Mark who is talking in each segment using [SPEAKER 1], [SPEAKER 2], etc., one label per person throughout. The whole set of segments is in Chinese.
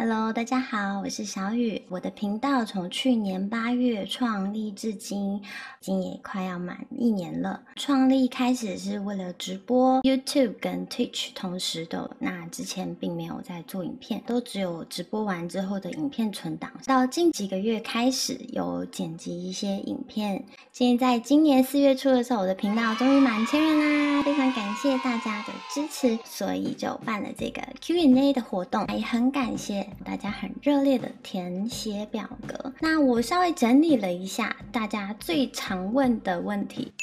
[SPEAKER 1] Hello， 大家好，我是小雨。我的频道从去年8月创立至今，已经也快要满1年了。创立开始是为了直播 YouTube 跟 Twitch 同时的，那之前并没有在做影片，都只有直播完之后的影片存档。到近几个月开始有剪辑一些影片，在今年4月初的时候，我的频道终于满1000人啦，非常感谢大家的支持，所以就办了这个 Q&A 的活动，也很感谢大家很热烈的填写表格。那我稍微整理了一下大家最常问的问题。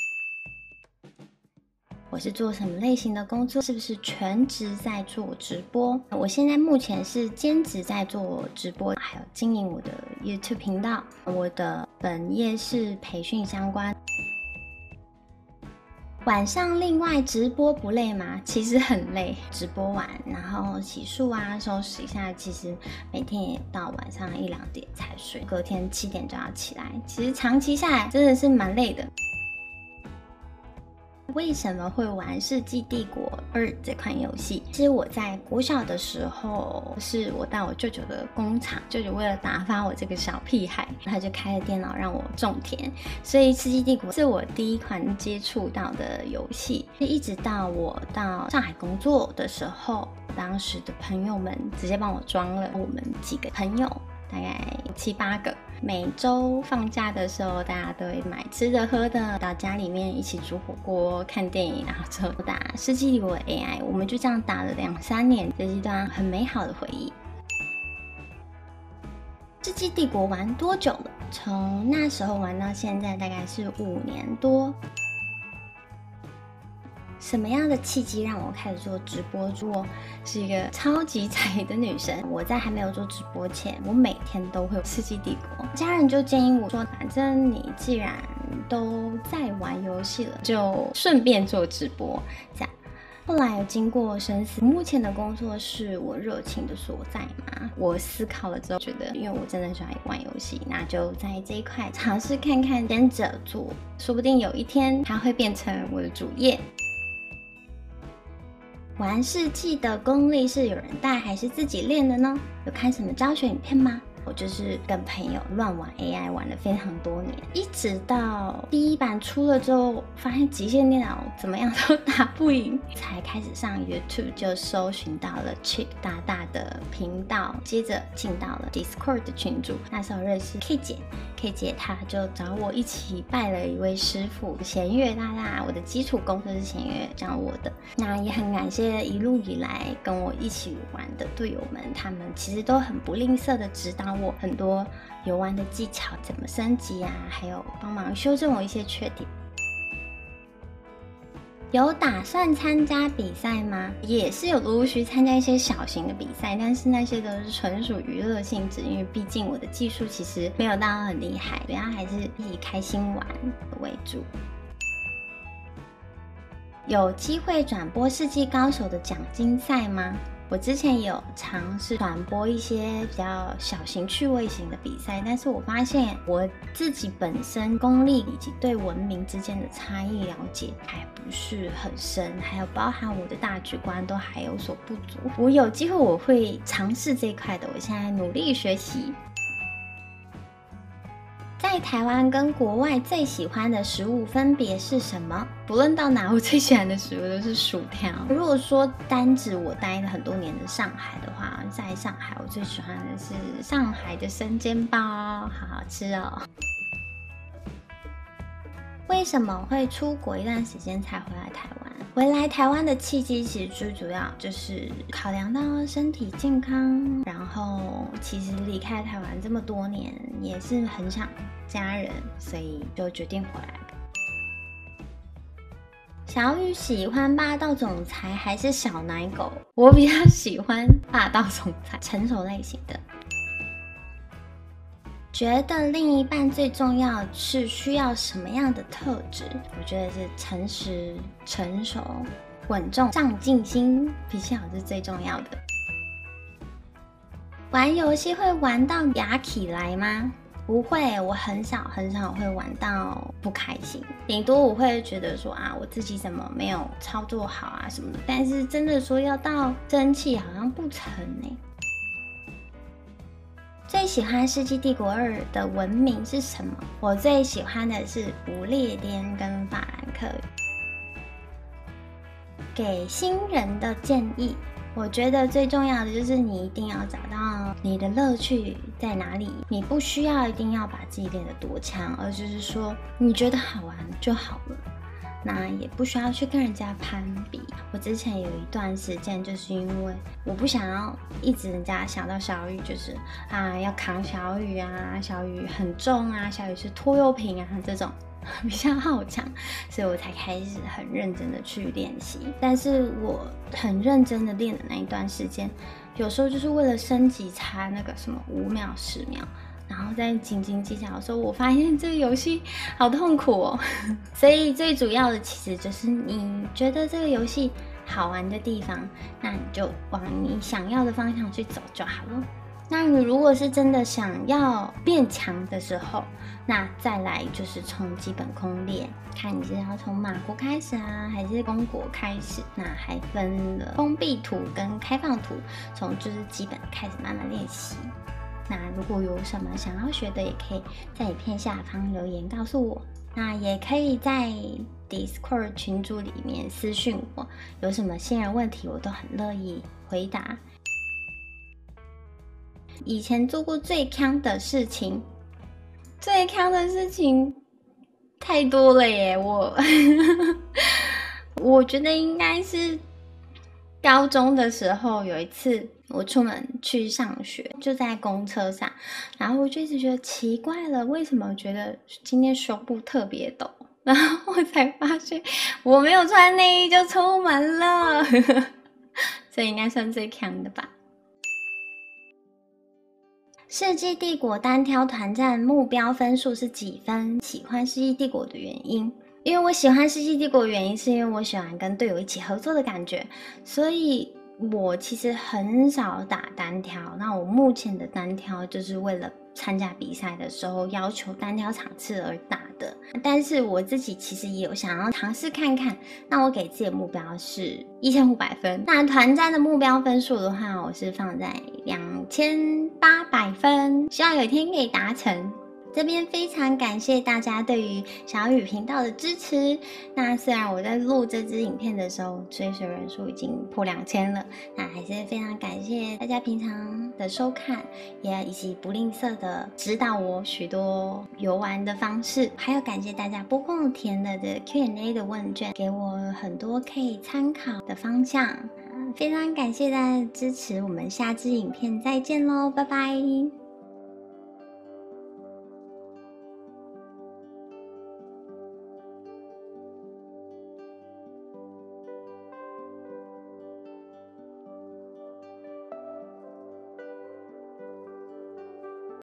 [SPEAKER 1] 我是做什么类型的工作？是不是全职在做直播？我现在目前是兼职在做直播，还有经营我的 YouTube 频道。我的本业是培训相关。晚上另外直播不累吗？其实很累，直播完然后洗漱啊收拾一下，其实每天也到晚上1、2点才睡，隔天7点就要起来，其实长期下来真的是蛮累的。为什么会玩《世纪帝国2》这款游戏？其实我在国小的时候，是我到我舅舅的工厂，舅舅为了打发我这个小屁孩，他就开了电脑让我种田，所以《世纪帝国》是我第一款接触到的游戏。一直到我到上海工作的时候，当时的朋友们直接帮我装了，我们几个朋友大概7、8个，每周放假的时候，大家都会买吃的喝的，到家里面一起煮火锅、看电影，然后之后打《世纪帝国 AI》，我们就这样打了2、3年，这是一段很美好的回忆。世纪帝国玩多久了？从那时候玩到现在，大概是5年多。什么样的契机让我开始做直播？我是一个超级宅的女生。我在还没有做直播前，我每天都会世纪帝国。家人就建议我说，反正你既然都在玩游戏了，就顺便做直播这样。后来有经过深思，目前的工作是我热情的所在嘛？我思考了之后，觉得因为我真的喜欢玩游戏，那就在这一块尝试看看，跟着做，说不定有一天它会变成我的主业。玩世纪的功力是有人带还是自己练的呢？有看什么教学影片吗？我就是跟朋友乱玩 AI 玩了非常多年，一直到第1版出了之后，发现极限电脑怎么样都打不赢，才开始上 YouTube 就搜寻到了 Chip 大大的频道，接着进到了 Discord 的群组，那时候认识 K 姐她就找我一起拜了一位师傅弦乐大大，我的基础功课是弦乐教我的。那也很感谢一路以来跟我一起玩的队友们，他们其实都很不吝啬的指导我很多游玩的技巧，怎么升级啊，还有帮忙修正我一些缺点。有打算参加比赛吗？也是有陆续参加一些小型的比赛，但是那些都是纯属娱乐性质，因为毕竟我的技术其实没有到很厉害，主要还是以开心玩为主。有机会转播世纪高手的奖金赛吗？我之前有尝试转播一些比较小型趣味型的比赛，但是我发现我自己本身功力以及对文明之间的差异了解还不是很深，还有包含我的大局观都还有所不足。我有机会我会尝试这一块的，我现在努力学习。在台湾跟国外最喜欢的食物分别是什么？不论到哪，我最喜欢的食物都是薯条。如果说单指我待了很多年的上海的话，在上海我最喜欢的是上海的生煎包，好好吃哦。为什么会出国一段时间才回来台湾？回来台湾的契机其实最主要就是考量到身体健康，然后其实离开台湾这么多年也是很想家人，所以就决定回来了。小雨喜欢霸道总裁还是小奶狗？我比较喜欢霸道总裁，成熟类型的。觉得另一半最重要是需要什么样的特质？我觉得是诚实、成熟、稳重、上进心，脾气好是最重要的。玩游戏会玩到哑起来吗？不会，我很少会玩到不开心，顶多我会觉得说啊，我自己怎么没有操作好啊什么的，但是真的说要到生气好像不成欸。 最喜欢《世纪帝国2》的文明是什么？我最喜欢的是不列颠跟法兰克语。给新人的建议，我觉得最重要的就是你一定要找到你的乐趣在哪里。你不需要一定要把自己练得多强，而就是说你觉得好玩就好了。那也不需要去跟人家攀比。我之前有一段时间，就是因为我不想要一直人家想到小雨就是要扛小雨啊，小雨很重啊，小雨是拖油瓶啊这种比较好强，所以我才开始很认真的去练习。但是我很认真的练的那一段时间，有时候就是为了升级差那个什么5秒10秒，然后在斤斤计较的时候，我发现这个游戏好痛苦哦。所以最主要的其实就是你觉得这个游戏好玩的地方，那你就往你想要的方向去走就好了。那你如果是真的想要变强的时候，那再来就是从基本功练，看你是要从马国开始啊，还是公国开始。那还分了封闭图跟开放图，从就是基本开始慢慢练习。那如果有什么想要学的，也可以在影片下方留言告诉我。那也可以在 Discord 群组里面私讯我，有什么新人问题我都很乐意回答。以前做过最坑的事情太多了耶，我觉得应该是高中的时候有一次我出门去上学，就在公车上，然后我就一直觉得奇怪了，为什么觉得今天胸部特别抖，然后我才发现我没有穿内衣就出门了。这应该算最坑的吧。世纪帝国单挑团战目标分数是几分？喜欢世纪帝国的原因，因为我喜欢世纪帝国的原因是因为我喜欢跟队友一起合作的感觉，所以我其实很少打单挑。那我目前的单挑就是为了参加比赛的时候要求单挑场次而打的，但是我自己其实也有想要尝试看看。那我给自己的目标是1500分，那团战的目标分数的话，我是放在2800分，希望有一天可以达成。这边非常感谢大家对于小雨频道的支持。那虽然我在录这支影片的时候追随人数已经破2000了，那还是非常感谢大家平常的收看，也以及不吝啬的指导我许多游玩的方式，还有感谢大家拨空填了的 Q&A 的问卷，给我很多可以参考的方向。非常感谢大家的支持，我们下支影片再见咯，拜拜。